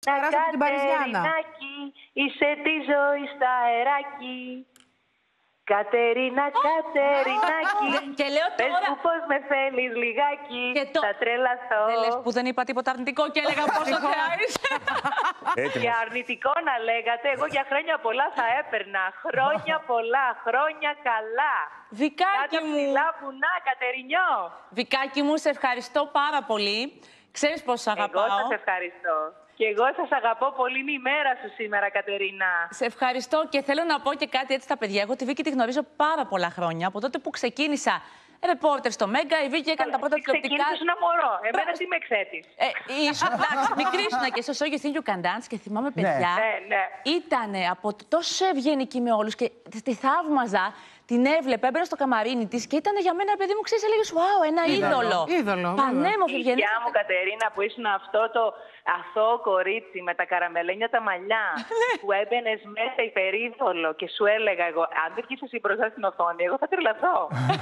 Περάσατε την Παριζιάνα. Είσαι τη ζωή στα αεράκι. Κατερινάκη. Και λέω πες τώρα. μου πως με θέλεις λιγάκι. Θα τρελαθώ. Δεν λες που δεν είπα τίποτα αρνητικό και έλεγα πόσο θεά είσαι. Και αρνητικό να λέγατε, εγώ για χρόνια πολλά θα έπαιρνα. Χρόνια πολλά, χρόνια καλά. Βικάκι μου. Ψηλά βουνά, Κατερινιό. Βικάκι μου, σε ευχαριστώ πάρα πολύ. Ξέρεις πώς σ' αγαπάω. Εγώ σας ευχαριστώ. Και εγώ σας αγαπώ πολύ. Είναι η μέρα σου σήμερα, Κατερίνα. Σε ευχαριστώ και θέλω να πω και κάτι έτσι στα παιδιά. Εγώ τη Βίκη τη γνωρίζω πάρα πολλά χρόνια. Από τότε που ξεκίνησα ρεπόρτερ στο Μέγκα, η Βίκη έκανε τα πρώτα τηλεοπτικά. Ξεκίνησες ένα μωρό. Εμένα τι με εξέτης. Ήσουν εντάξει, μικρή ήσουν και στο Show You Think You Can Dance και θυμάμαι παιδιά. Ναι. Ήτανε από τόσο ευγενική με όλους και τη θαύμαζα. Την έβλεπε, έμπαινα στο καμαρίνι της και ήταν για μένα, παιδί μου, ξέρεις, έλεγες «Wow, ένα είδωλο». Πανέμορφη, ευγενή. Η δικιά μου, Κατερίνα, που ήσουν αυτό το αθώο κορίτσι με τα καραμελένια τα μαλλιά, που έμπαινες μέσα υπερίδωλο και σου έλεγα εγώ, αν δεν βγεις εσύ μπροστά στην οθόνη, εγώ θα τρελαθώ.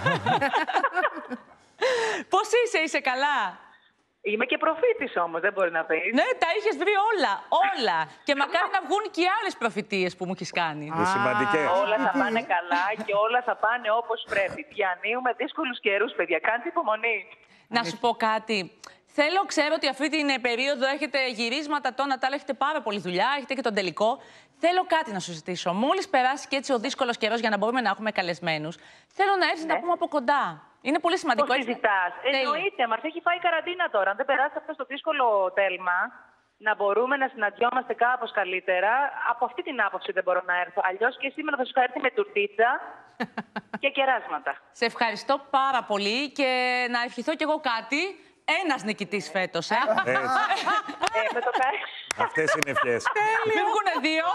Πώς είσαι καλά? Είμαι και προφήτης όμως, δεν μπορεί να πεις. Ναι, τα είχες βρει όλα. Και μακάρι να βγουν και οι άλλες προφητείες που μου έχεις κάνει. Σημαντικές. Όλα θα πάνε καλά και όλα θα πάνε όπως πρέπει. Διανύουμε δύσκολους καιρούς, παιδιά. Κάντε υπομονή. Να σου πω κάτι. Ξέρω ότι αυτή την περίοδο έχετε γυρίσματα, τόνα τα άλλα, έχετε πάρα πολλή δουλειά, έχετε και τον τελικό. Θέλω κάτι να σου ζητήσω. Μόλις περάσει και έτσι ο δύσκολος καιρός για να μπορούμε να έχουμε καλεσμένους, θέλω να έρθεις να πούμε από κοντά. Είναι πολύ σημαντικό. Πώς συζητάς? Εννοείται, μας έχει φάει καραντίνα τώρα. Αν δεν περάσει αυτό στο δύσκολο τέλμα, να μπορούμε να συναντιόμαστε κάπως καλύτερα. Από αυτή την άποψη δεν μπορώ να έρθω. Αλλιώς και σήμερα θα σου είχα έρθει με τουρτίτσα και κεράσματα. Σε ευχαριστώ πάρα πολύ και να ευχηθώ κι εγώ κάτι. Ένας νικητής φέτος, με το Αυτές είναι ευχές. Μην βγουνε δύο.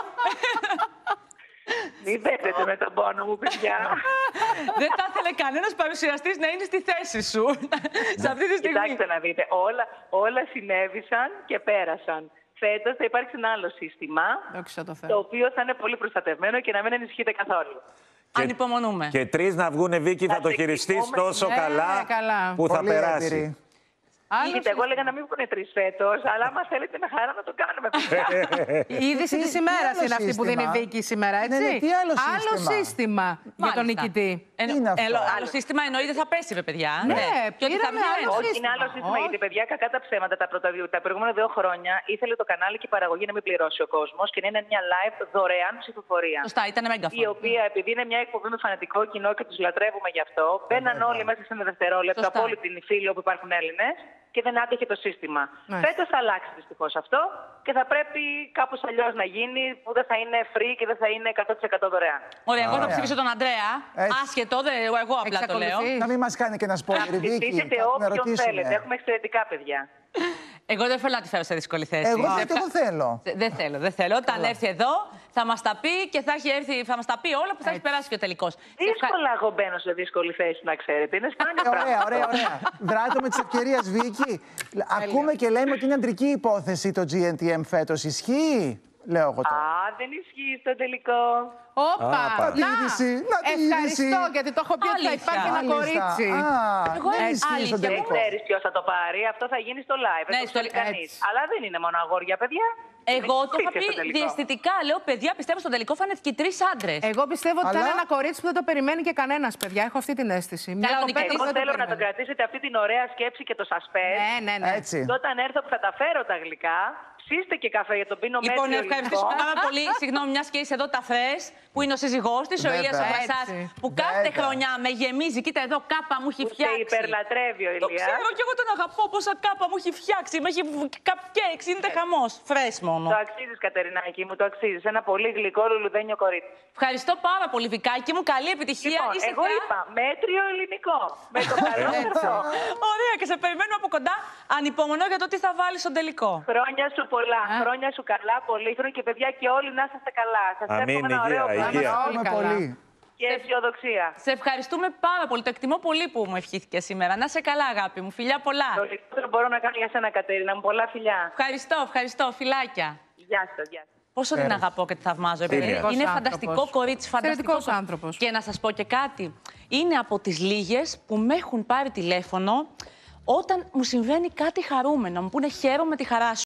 Μην παίζετε με τον πόνο μου, παιδιά. Δεν θα ήθελε κανένας παρουσιαστής να είναι στη θέση σου. Σε αυτή τη στιγμή. Κοιτάξτε να δείτε, όλα συνέβησαν και πέρασαν. Φέτος θα υπάρξει ένα άλλο σύστημα, το οποίο θα είναι πολύ προστατευμένο και να μην ανησυχείτε καθόλου. Ανυπομονούμε. Και 3 να βγούνε, Βίκη, θα το χειριστείς τόσο καλά που θα περάσει. Κοίτα, εγώ έλεγα να μην βγουν 3 φέτος, αλλά άμα θέλετε με χαρά να το κάνουμε. Η είδηση της ημέρας είναι αυτή που δίνει η Βίκη σήμερα, έτσι. Ναι, τι άλλο σύστημα για τον νικητή. Άλλο σύστημα εννοεί δεν θα πέσει, ρε παιδιά. Ναι, πήραμε άλλο σύστημα. Όχι, είναι άλλο σύστημα, γιατί παιδιά, κακά τα ψέματα τα προηγούμενα 2 χρόνια ήθελε το κανάλι και η παραγωγή να μην πληρώσει ο κόσμος και να είναι μια live δωρεάν ψηφοφορία. Σωστά, ήταν Μέγκα. Η οποία, επειδή είναι μια εκπομπή με φανατικό κοινό και τους λατρεύουμε γι' αυτό, μπαίναν όλοι μέσα σε ένα δευτερόλεπτο από όλη την φίλη όπου υπάρχουν Έλληνες. Και δεν άντεχε το σύστημα. Φέτος θα αλλάξει δυστυχώς αυτό και θα πρέπει κάπως αλλιώς να γίνει, που δεν θα είναι free και δεν θα είναι 100% δωρεάν. Ωραία, εγώ θα ψηφίσω τον Αντρέα. Άσχετο, εγώ απλά το λέω. Να μην μας κάνει και ένα spoiler, Βίκη. Ψηφίσετε όποιον θέλετε. Έχουμε εξαιρετικά παιδιά. Εγώ δεν θέλω να τη φέρω σε δύσκολη θέση. Εγώ θέλω. Δεν θέλω. Όταν έρθει εδώ θα μας τα πει και θα μας τα πει όλα που θα έχει περάσει και ο τελικός. Δύσκολα εγώ μπαίνω σε δύσκολη θέση, να ξέρετε. Είναι σπάνιο πράγμα. Ωραία. Δράτω με τις ευκαιρίες, Βίκη. Ακούμε και λέμε ότι είναι αντρική υπόθεση το GNTM φέτος. Ισχύει, λέω εγώ τώρα. Δεν ισχύει στο τελικό. Όπα! Ευχαριστώ, γιατί το έχω πει ότι θα υπάρχει ένα κορίτσι. Δεν ξέρεις ποιος θα το πάρει. Αυτό θα γίνει στο live. Δεν το ξέρει κανείς. Αλλά δεν είναι μόνο αγόρια, παιδιά. Εγώ το είχα πει διαισθητικά. Λέω, παιδιά, πιστεύω στο τελικό θα είναι και 3 άντρες. Εγώ πιστεύω ότι θα είναι ένα κορίτσι που δεν το περιμένει και κανένας, παιδιά. Έχω αυτή την αίσθηση. Εγώ θέλω να το κρατήσετε αυτή την ωραία σκέψη και το suspense. Ναι. Και όταν έρθω που θα τα φέρω τα γλυκά, ψήστε και καφέ για τον πίνο μέτριο. Λοιπόν, ευχαριστήσω πάρα πολύ. Συγγνώμη, μια και είσαι εδώ τα Φρες, που είναι ο σύζυγός της, ο Ηλίας ο Βρασάς, που κάθε χρονιά με γεμίζει. Κοίτα εδώ, κάπα μου έχει φτιάξει. Και υπερλατρεύει ο Ηλίας. Το ξέρω και εγώ τον αγαπώ. Πόσα κάπα μου έχει φτιάξει. Με έχει cupcakes, είναι χαμός. Φρες μόνο. Το αξίζεις, Κατερινάκη μου, το αξίζεις. Ένα πολύ γλυκό λουλουδένιο κορίτσι. Ευχαριστώ πάρα πολύ, Βικάκι μου. Καλή επιτυχία. Λοιπόν, εγώ είπα μέτριο ελληνικό. Με το καλό αυτό. Ωραία, και σε περιμένω από κοντά. Ανυπομονώ για το τι θα βάλεις στον τελικό. Χρόνια σου πολλά. Χρόνια σου καλά, πολύχρονο και παιδιά και όλοι να είστε καλά. Σας εύχομαι ένα ωραίο πράγμα. Και αισιοδοξία. Σε ευχαριστούμε πάρα πολύ. Το εκτιμώ πολύ που μου ευχήθηκε σήμερα. Να είσαι καλά, αγάπη μου. Φιλιά πολλά. Το λιγότερο μπορώ να κάνω για σένα, Κατερίνα μου. Πολλά φιλιά. Ευχαριστώ. Φιλάκια. Γεια σας. Πόσο την αγαπώ και τη θαυμάζω. Είναι φανταστικό κορίτσι, φανταστικός άνθρωπος. Και να σας πω και κάτι. Είναι από τις λίγες που με έχουν πάρει τηλέφωνο όταν μου συμβαίνει κάτι χαρούμενο. Μου πούνε χαίρομαι με τη χαρά σου.